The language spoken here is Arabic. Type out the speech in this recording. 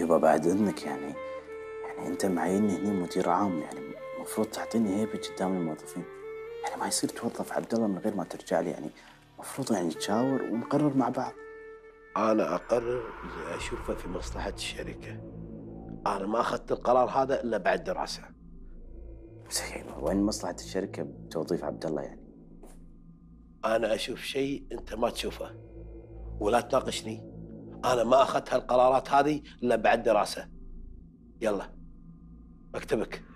يبا بعد إذنك يعني أنت معيني هني مدير عام، يعني المفروض تعطيني هيبة قدام الموظفين. يعني ما يصير توظف عبد الله من غير ما ترجع لي، يعني المفروض يعني نتشاور ونقرر مع بعض. أنا أقرر اللي أشوفه في مصلحة الشركة. أنا ما أخذت القرار هذا إلا بعد دراسة. بس يبا وين مصلحة الشركة بتوظيف عبد الله يعني؟ أنا أشوف شيء أنت ما تشوفه، ولا تناقشني. أنا ما أخذت هالقرارات هذه إلا بعد دراسة. يلا مكتبك.